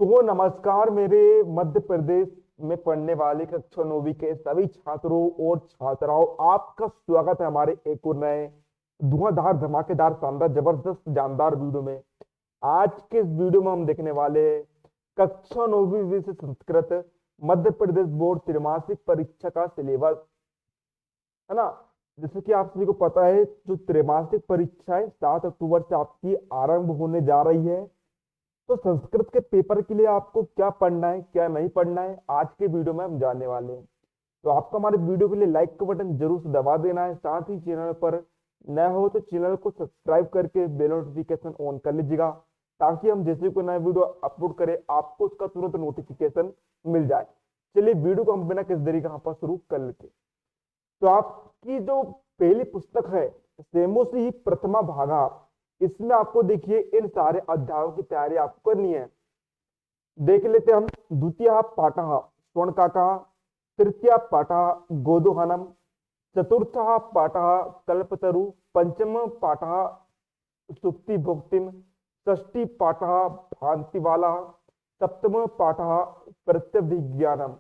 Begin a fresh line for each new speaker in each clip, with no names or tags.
तो नमस्कार मेरे मध्य प्रदेश में पढ़ने वाले कक्षा 9वीं के सभी छात्रों और छात्राओं, आपका स्वागत है हमारे एक और नए धुआंधार धमाकेदार शानदार जबरदस्त जानदार वीडियो में। आज के इस वीडियो में हम देखने वाले हैं कक्षा 9वीं विषय संस्कृत मध्य प्रदेश बोर्ड त्रैमासिक परीक्षा का सिलेबस, है ना। जैसे कि आप सभी को पता है, जो त्रैमासिक परीक्षाएं 7 अक्टूबर से आपकी आरंभ होने जा रही है। तो संस्कृत के पेपर के लिए आपको क्या पढ़ना है, क्या नहीं पढ़ना है, आज के वीडियो में हम जानने वाले हैं। तो आपको हमारे वीडियो के लिए लाइक का बटन जरूर से दबा देना है। साथ ही चैनल पर नया हो तो चैनल को सब्सक्राइब करके बेल नोटिफिकेशन ऑन कर लीजिएगा, ताकि हम जैसे कोई नया वीडियो अपलोड करें आपको उसका तुरंत नोटिफिकेशन मिल जाए। चलिए वीडियो को हम बिना किसी देरी का यहाँ पर शुरू कर लेते हैं। तो आपकी जो पहली पुस्तक है सेमोसी ही प्रथमा भागा, इसमें आपको देखिए इन सारे अध्यायों की तैयारी आपको करनी है। देख लेते हम। द्वितीय पाठः स्वर्णकाका, तृतीय पाठः गोदोहनम, चतुर्थ पाठः कल्पतरु, पंचम पाठः सुप्ति भुक्तिम, षष्ठी पाठः भांतिवाला, सप्तम पाठः प्रत्यभिज्ञानम।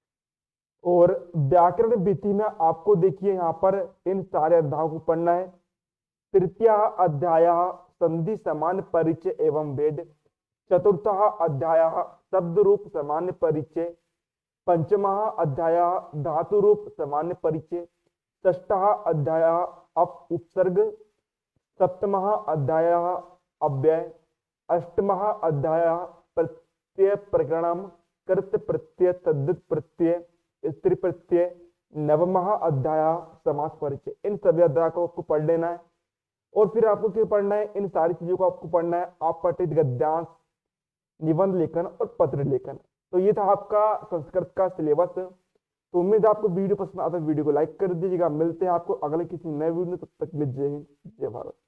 और व्याकरण विधि में आपको देखिए यहाँ पर इन सारे अध्यायों को पढ़ना है। तृतीय अध्याय संधि सामान्य परिचय एवं भेद, चतुर्थ अध्याय शब्द रूप सामान्य परिचय, पंचम अध्याय धातु रूप सामान्य परिचय, षष्ठ अध्याय उपसर्ग, सप्तम अध्याय अव्यय, अष्टम अध्याय प्रत्यय प्रकरणम, कृत प्रत्यय तद्धित प्रत्यय स्त्री प्रत्यय, नवम अध्याय समास परिचय। इन सभी अध्याय को आपको पढ़ लेना है। और फिर आपको क्या पढ़ना है, इन सारी चीजों को आपको पढ़ना है। आप पठित गद्यांश, निबंध लेखन और पत्र लेखन। तो ये था आपका संस्कृत का सिलेबस। तो उम्मीद है आपको वीडियो पसंद आता है, वीडियो को लाइक कर दीजिएगा। मिलते हैं आपको अगले किसी नए वीडियो में, तब तक के लिए जय हिंद जय भारत।